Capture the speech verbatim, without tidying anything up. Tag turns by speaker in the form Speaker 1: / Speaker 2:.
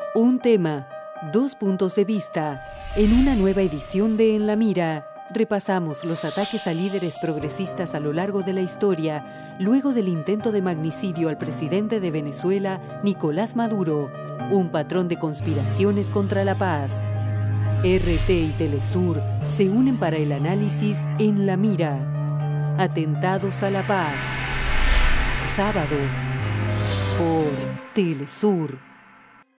Speaker 1: Un tema, dos puntos de vista. En una nueva edición de En la Mira, repasamos los ataques a líderes progresistas a lo largo de la historia, luego del intento de magnicidio al presidente de Venezuela, Nicolás Maduro, un patrón de conspiraciones contra la paz. R T y Telesur se unen para el análisis En la Mira. Atentados a la paz. Sábado, por Telesur.